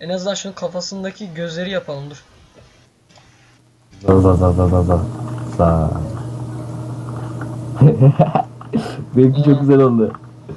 En azından şunun kafasındaki gözleri yapalım dur. Za. Benimki çok güzel oldu.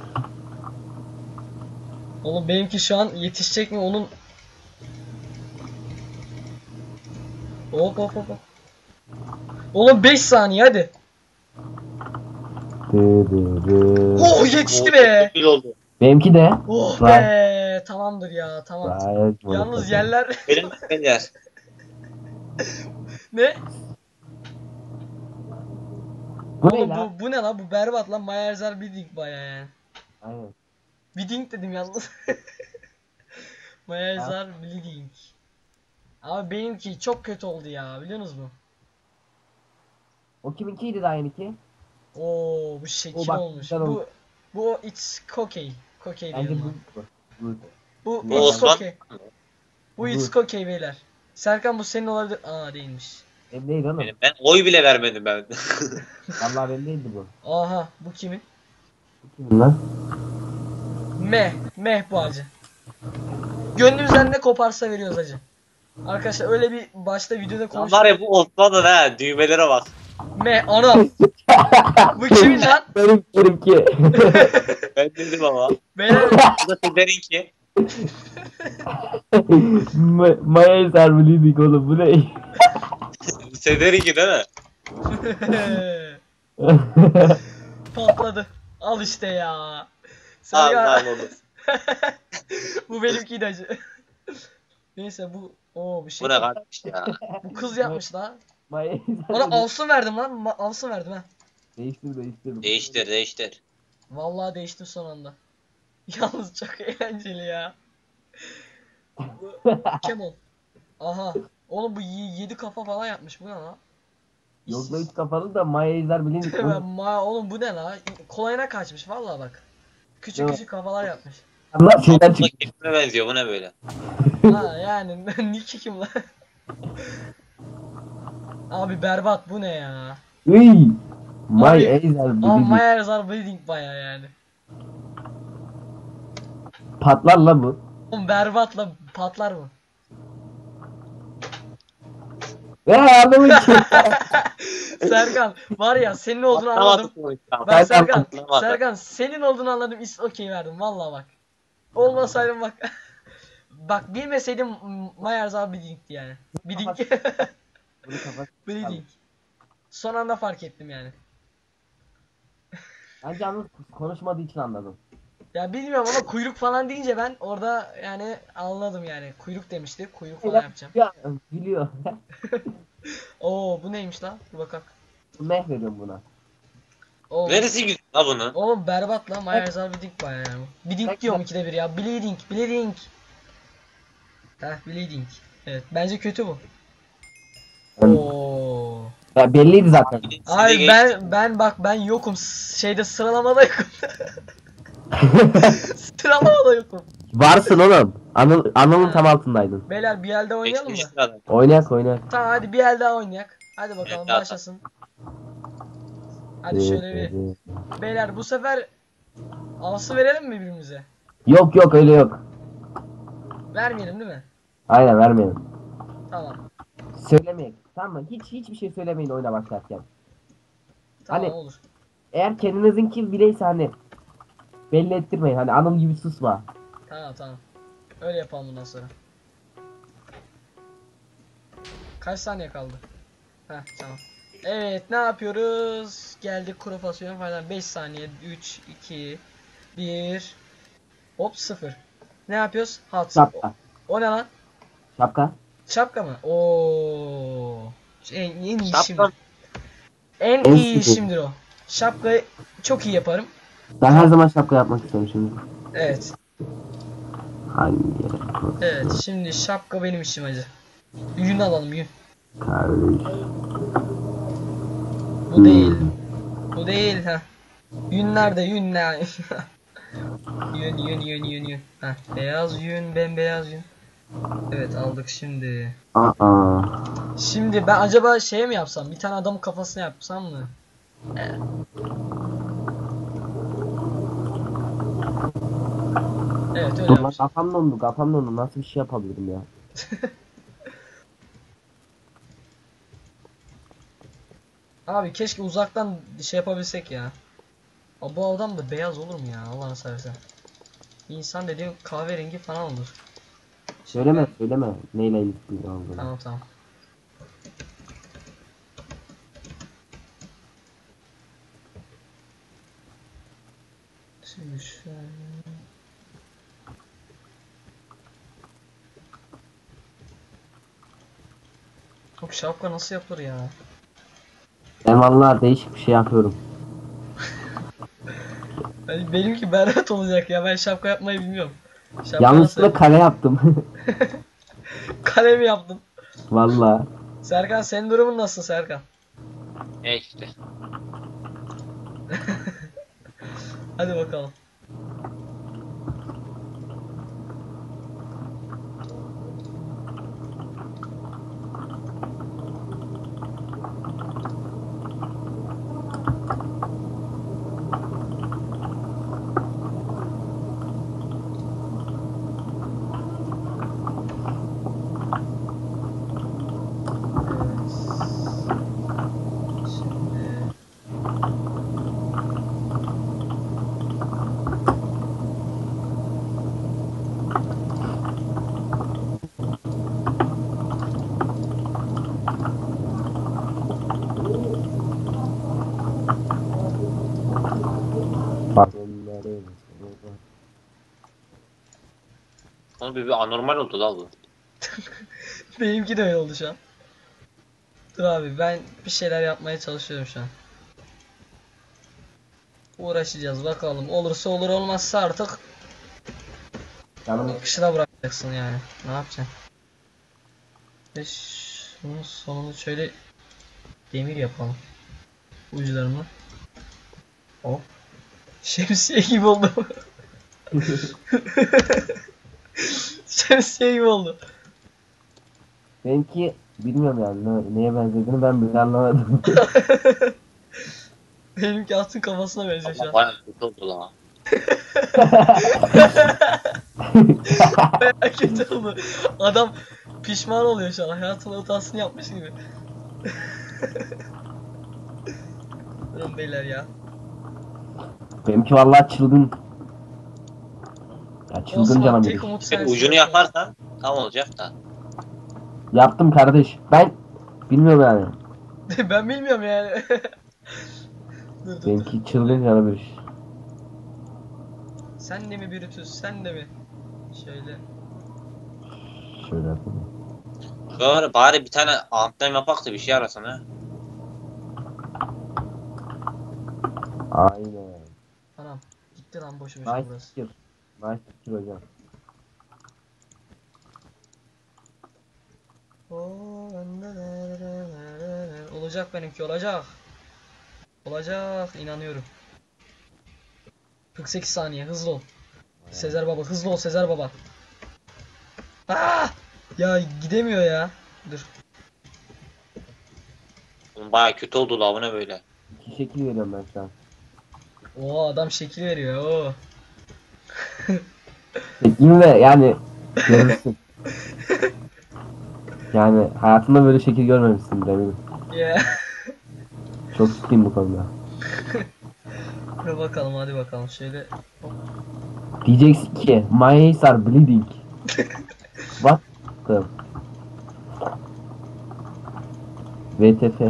Oğlum benimki şu an yetişecek mi onun? Hop hop hop hop. Oğlum 5 saniye hadi. Oh yetişti be. Çok iyi oldu. Benimki de. Oh Vay. be. Tamamdır ya tamam. Gayet Yalnız güzel. yerler Benim yer. ne? Bu ne Oğlum lan? bu ne lan? Bu berbat lan. Mayerzer Bidding baya yani. Aynen. Bidding dedim yalnız. Mayerzer Bidding. Abi benimki çok kötü oldu ya biliyor musunuz mu? O kiminkiydi daha yeniki? Oo bu şekil O bak, olmuş. güzel oldu. Bu it's kokey. Kokey Bence diyelim bu. abi. Bu. Bu Bu it's Osman. kokey. Bu it's kokey beyler. Serkan bu senin olabilir. Aa değilmiş. Benim değil oğlum. Ben oy bile vermedim ben. Vallahi benim değildi bu. Aha bu kimin? Bu kimin lan? Meh bu acı. Gönlümüzden ne koparsa veriyoruz acı. Arkadaşlar öyle bir başta videoda Lan konuştuk. var ya bu Osman'ın ha düğmelere bak. Anam. Bu kimin lan? Benimki. Ben dedim ama. Beyler Bu da Sezer'inki. Maya eser biliydik oğlum bu ne? Sezer'inki değil mi? patladı. Al işte ya. Allah Serkan. Allah. Bu benimkiydi acı. Neyse bu bir şey. Bu ne kardeş ya? Bu kız yapmış lan. Maya eser. Ona Avsun verdim lan. Avsun verdim ha. Değiştir. Değiştir. Vallahi değiştim son anda. Yalnız çok eğlenceli ya. Bu Camel. Aha. Oğlum bu 7 kafa falan yapmış. Bu ne lan? Yok da üç kafalı da Maya eser biliydik. Oğlum bu ne la? Kolayına kaçmış vallahi bak. Küçük Evet. küçük kafalar yapmış. Allah şeyden Bu da çıktı. kekime benziyor. Bu ne böyle? Ha yani Nick kim lan? Abi berbat bu ne ya? Iy. Maya Abi, eser Ama biliydik. Myers are bleeding baya yani. Patlar la bu. Oğlum berbatla patlar mı? Adamın ki. Serkan var ya senin olduğunu anladım. Atlamadık mı işte? Bak Serkan, Atlamadık. Serkan senin olduğunu anladım. Is okey verdim vallahi bak. Olmasaydım bak. Bak bilmeseydim Myers are bleeding'ti yani. Bleeding. Bunu kapat. Bleeding. Son anda fark ettim yani. Bence yalnız konuşmadığı için anladım. Ya bilmiyorum ama kuyruk falan deyince ben orada yani anladım yani. Kuyruk demişti. Kuyruk falan yapacağım. Ya biliyor. Oo bu neymiş lan? Dur bakalım. Meh veriyorum buna. Oo. Neresi güzel la bunun? Oğlum berbat lan. Myers are bleeding baya yani. Bleeding diyorum ikide bir ya. Bleeding. Bleeding. Evet bence kötü bu. Oo. Ya belliydi zaten. Abi ben yokum. Şeyde sıralamada yokum. Sıralamada yokum. Varsın oğlum. Anıl'ın tam altındaydın. Beyler bir elde oynayalım mı? 5. sırada. Oynayak. Tamam hadi bir el daha oynayak. Hadi bakalım Evet, başlasın. Hadi şöyle bir. Beyler bu sefer avsı verelim mi birbirimize? Yok öyle yok. Vermeyelim değil mi? Aynen vermeyelim. Tamam. Söylemeyin. Tamam mı? Hiçbir şey söylemeyin oyuna başlarken. Tamam Hani- olur. Eğer kendinizinki bileyse hani belli ettirmeyin. Hani Anıl gibi susma. Tamam. Öyle yapalım bundan sonra. Kaç saniye kaldı? Tamam. Evet ne yapıyoruz? Geldik kuru fasulye falan 5 saniye 3 2 1 hop 0. Ne yapıyoruz? Hot. Şapka. O ne lan? Şapka. Şapka mı? Oo. En iyi Şapka. işim. En En iyi sıkı. işimdir o. Şapkayı çok iyi yaparım. Ben her zaman şapka yapmak istiyorum şimdi. Evet. Hangi yere? Evet şimdi şapka benim işim acı. Yün alalım yün. Kardeş. Bu değil. Bu değil ha. Yün nerede? Yün ne? Yün. Beyaz yün, bembeyaz yün. Evet aldık şimdi. Aa. Şimdi ben acaba şey mi yapsam? Bir tane adamın kafasına yapsam mı? Evet. Evet öyle Dur lan, yapmış. kafam dondu. Nasıl bir şey yapabilirim ya? Abi keşke uzaktan şey yapabilsek ya. Aa, bu adam da beyaz olur mu ya Allah'ını seversen. İnsan dediğin kahverengi falan olur. Şimdi Söyleme, ben... söyleme. Neyle ilgili olduğunu. Tamam tamam. Şimdi şöyle... Çok şapka nasıl yapılır ya? Ben vallahi değişik bir şey yapıyorum. Benimki berbat olacak ya. Ben şapka yapmayı bilmiyorum. Şapka nasıl Yanlışlıkla yapılır? kale yaptım. Kale mi yaptın? Vallahi. Serkan senin durumun nasıl Serkan? İşte. Hadi bakalım. Evet. Şimdi Bak. Onu bir anormal oldu la bu. benimki de öyle oldu şu an. Dur abi ben bir şeyler yapmaya çalışıyorum şu an. Uğraşacağız bakalım. Olursa olur olmazsa artık Canım akışına bırakacaksın yani. Ne yapacaksın? Ve şunun sonunu şöyle demir yapalım. Uçlarını. Hop. Şemsiye gibi oldu. Şemsiye gibi oldu. benimki bilmiyorum yani neye benzediğini ben bile anlamadım. Benimki atın kafasına benziyor şu Allah an. bayağı kötü oldu la. Bayağı kötü oldu. Adam pişman oluyor şu an. Hayatının hatasını yapmış gibi. Durun beyler ya. Benimki vallahi çılgın. Ya çılgın Osman canavar. tek umut sensin. Ucunu yaparsan tam olacak da. Yaptım kardeş. Ben bilmiyorum yani. Ben bilmiyorum yani. Dur. Benimki çılgın canavar. Sen de mi Brutus? Sen de mi? Şöyle. Şöyle yapayım. Sonra bari bir tane amblem yapak da bir şey arasana. Ha. Aynen. Anam. Gitti lan boşu boşuna Nice burası. fikir. Nice fikir hocam. Olacak benimki olacak. Olacak inanıyorum. 48 saniye hızlı ol. Sezer baba hızlı ol Sezer baba. Ah! Ya gidemiyor ya. Dur. Oğlum bayağı kötü oldu la, bu ne böyle. İki şekil veriyorum ben şu an. Oo adam şekil veriyor. Oo. Şekil de yani görürsün. Yani hayatında böyle şekil görmemişsin eminim. Ya. Çok ciddiyim bu konuda. Dur bakalım hadi bakalım şöyle. Diyeceksin ki my eyes are bleeding. What the WTF.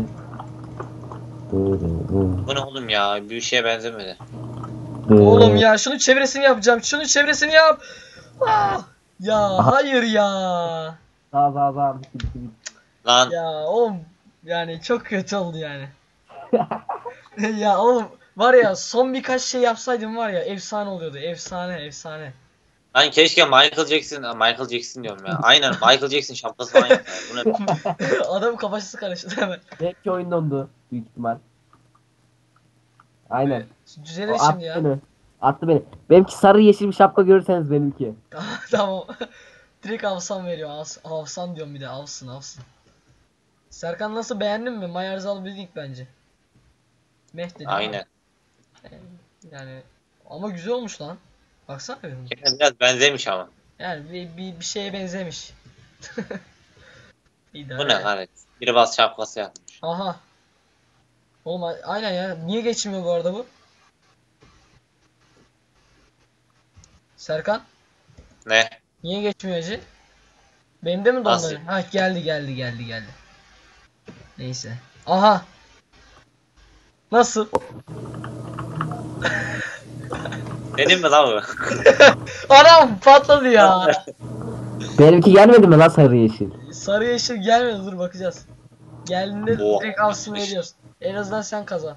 Bu ne oğlum ya, bir şeye benzemedi. Oğlum ya şunun çevresini yapacağım. Şunun çevresini yap. Ah! Ya Aha. hayır ya. Daha bitti. Lan Ya oğlum yani çok kötü oldu yani. Ya oğlum var ya son birkaç şey yapsaydım var ya efsane oluyordu. Efsane. lan keşke Michael Jackson diyorum ya. Aynen Michael Jackson şapkası falan yapar. Bu ne? Adam kafası karıştı hemen. Belki oyun dondu büyük ihtimal. Aynen. Düzelir O attı şimdi ya. beni. Attı beni. Benimki sarı yeşil bir şapka görürseniz benimki. Tamam. Direkt avsan veriyor. Avsan diyorum bir de avsın. Serkan nasıl beğendin mi? Mayarzal Building bence. Meh dedi. Aynen. Yani ama güzel olmuş lan. Baksana bir. Kerem biraz benzemiş ama. Yani bir şeye benzemiş. Bu İdare. ne kahretsin. Biri bas şapkası yapmış. Aha. Oğlum aynen ya. Niye geçmiyor bu arada bu? Serkan? Ne? Niye geçmiyor acı? Benim de mi Nasıl? dondu? Ha geldi. Neyse. Aha. Nasıl? Benim mi lan bu? Anam patladı ya. Benimki gelmedi mi lan sarı yeşil? Sarı yeşil gelmedi, dur bakacağız. Geldiğinde Oh. direkt avsını veriyoruz. En azından sen kazan.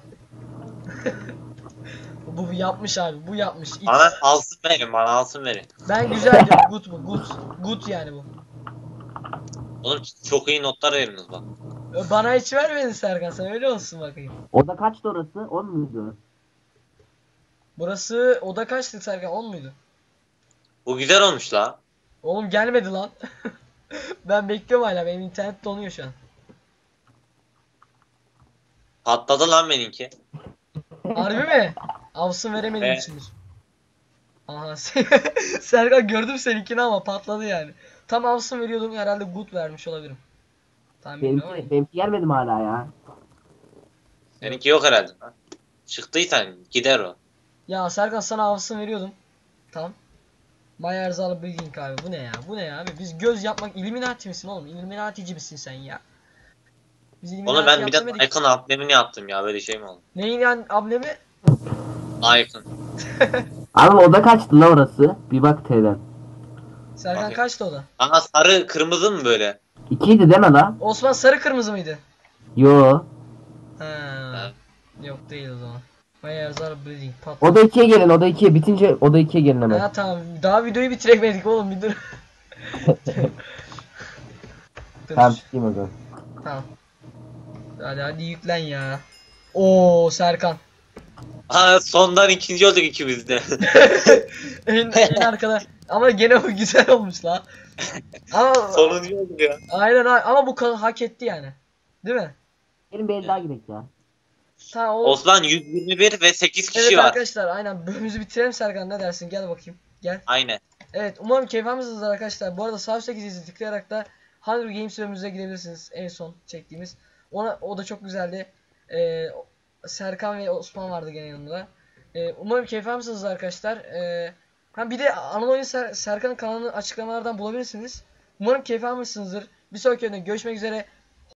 Bu yapmış abi, bu yapmış. X. Bana alsın verin, bana alsın verin. Ben güzel diyorum, good bu, good. Good yani bu. Oğlum çok iyi notlar veriniz bak. Bana hiç vermedin Serkan, sen öyle olsun bakayım. Oda kaçtı orası? 10 muydu? Burası oda kaçtı Serkan, 10 muydu? Bu güzel olmuş la. Oğlum gelmedi lan. Ben bekliyorum hala, benim internet donuyor şu an. Patladı lan benimki. Harbi mi? Avsın veremedim Evet. içindir. Aha Serkan gördüm seninkini ama patladı yani. Tam avsın veriyordum, herhalde good vermiş olabilirim. Tamam bilmiyorum ama. Benimki gelmedi mi hala ya? Seninki yok herhalde lan. Çıktıysan gider o. Ya Serkan sana avsın veriyordum. Tamam. Mayerzalı Building abi, bu ne ya? Bu ne ya abi? Biz göz yapmak Illuminati misin oğlum? Illuminati'ci misin sen ya? Biz Onu ben bir de yaptırmadık. Icon amblemini yaptım ya, böyle şey mi oldu? Neyin yani ablemi? Icon. Ama oda kaçtı lan orası? Bir bak T'den. Serkan Bakayım. kaçtı o da? Aha sarı kırmızı mı böyle? 2'ydi deme lan. Osman sarı kırmızı mıydı? Yo. Ha. Yok değil o zaman. Mayerzalı Building pat. Oda 2'ye gelin, oda 2'ye bitince oda 2'ye gelin hemen. Ha tamam. Daha videoyu bitiremedik oğlum, bir dur. Dur. Tamam çıkayım o zaman. Tamam. Hadi yüklen ya. Oo Serkan. Ha sondan ikinci olduk ikimiz de. en arkada. Ama gene bu güzel olmuş la. Ama Sonuncu olduk ya. aynen ama bu hak etti yani. Değil mi? Gelin bir el daha gidelim ya. Tamam o. Osman 121 ve 8 kişi Evet var. arkadaşlar, aynen bölümümüzü bitirelim Serkan, ne dersin? Gel bakayım. Gel. Aynen. Evet, umarım keyif almışsınızdır arkadaşlar. Bu arada sağ üstteki zili tıklayarak da Hunger Games bölümümüze gidebilirsiniz. En son çektiğimiz. O da çok güzeldi. Serkan ve Osman vardı gene yanımda. Umarım keyif almışsınızdır arkadaşlar. Bir de Anadolu Oyunu Serkan'ın kanalını açıklamalardan bulabilirsiniz. Umarım keyif almışsınızdır. Bir sonraki videoda görüşmek üzere.